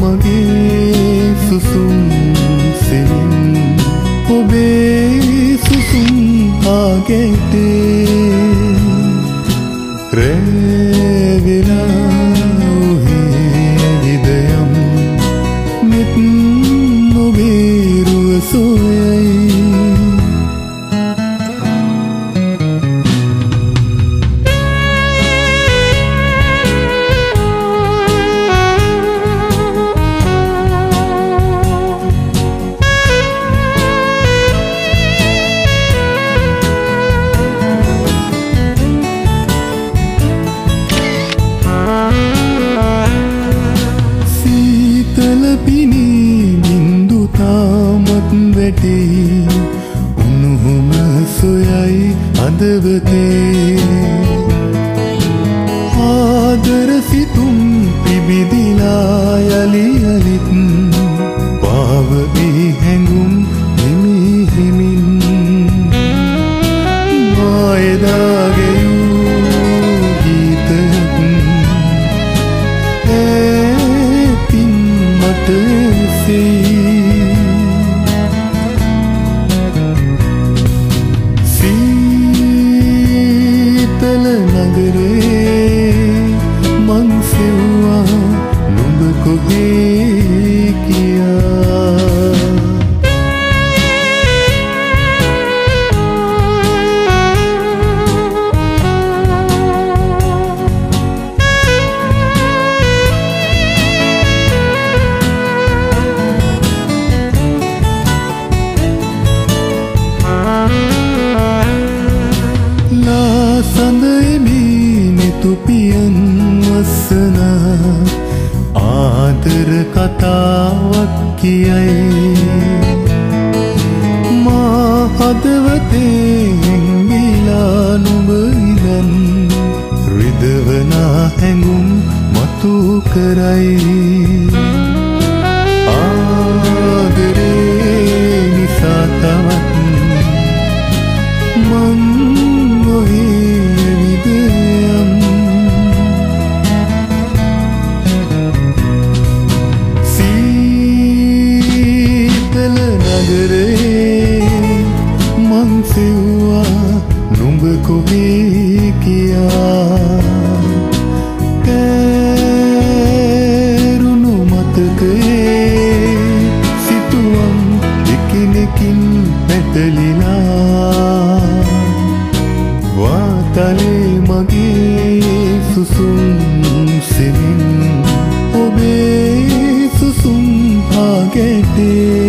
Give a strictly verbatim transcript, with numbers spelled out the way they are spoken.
මගේ සුසුම් සෙමින් ඔබේ සුසුම් ආගෙතේ රැවෙලා ඔහේ විදයම් මෙත් ඔබේ රුව සොයයි උණුහුම සොයයි හදවතේ ආදර සිතුම් පිබිදිලා යලි යලිත් පාවී හැඟුම් හිමි හිමින් මායදාගේ ගීතයක් ඇතින් මට සී තුපියන් වසන ආදර කතාවක් කියයි මා හදවතේ හැංගිලා නුඹ ඉදන් රිදවනා හැඟුම් මතු කරයි ආදරේ නිසා තවත් මං ඔහේ විදයම් මං සෙව්වා නුඹ කොහේ කියා කෑරුණු මතකයේ සිතුවම් එකිනෙකින් පැටලිලා වාතලේ මගේ සුසුම් සෙමින් ඔබේ සුසුම් ආගෙතේ